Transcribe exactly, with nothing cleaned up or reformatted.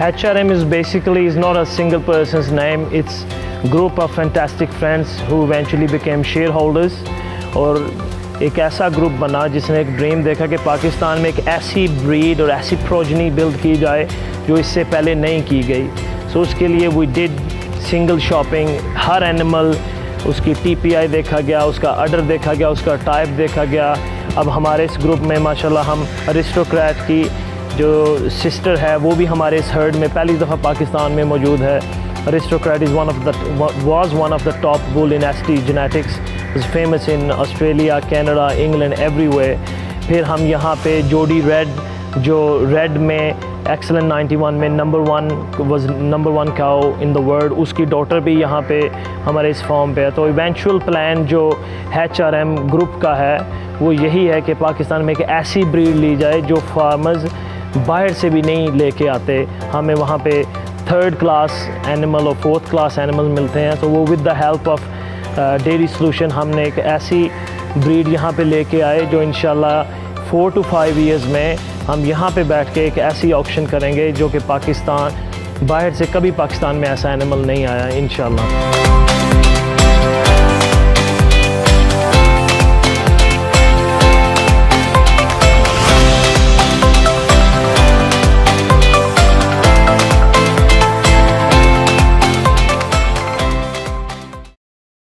H R M is basically is not a single person's name. It's group of fantastic friends who eventually became shareholders. और एक ऐसा group बना जिसने एक dream देखा कि पाकिस्तान में एक ऐसी ब्रीड और ऐसी प्रोजनी बिल्ड की जाए जो इससे पहले नहीं की गई। सो so, उसके लिए वी डिड सिंगल शॉपिंग, हर एनिमल उसकी टी पी आई देखा गया, उसका अडर देखा गया, उसका टाइप देखा गया। अब हमारे इस ग्रुप में माशाल्लाह हम अरिस्टोक्रेट की जो सिस्टर है वो भी हमारे इस हर्ड में पहली दफ़ा पाकिस्तान में मौजूद है। Aristocrat is one of the was one of the top bull in S T genetics, is famous in Australia, Canada, England, everywhere. फिर हम यहाँ पे जोडी रेड जो रेड में एक्सेलेंट नाइन्टी वन में number one was number one cow in the world, उसकी daughter भी यहाँ पे हमारे इस फॉर्म पे है। तो इवेंचुअल प्लान जो एच आर एम ग्रुप का है वो यही है कि पाकिस्तान में एक ऐसी ब्रीड ली जाए जो फार्मर्स बाहर से भी नहीं लेके आते। हमें वहाँ पे थर्ड क्लास एनिमल और फोर्थ क्लास एनिमल मिलते हैं। तो वो with the help of dairy solution हमने एक ऐसी ब्रीड यहाँ पे लेके आए जो इंशाल्लाह फोर टू फाइव इयर्स में हम यहाँ पे बैठ के एक ऐसी ऑक्शन करेंगे जो कि पाकिस्तान बाहर से कभी पाकिस्तान में ऐसा एनिमल नहीं आया इंशाल्लाह।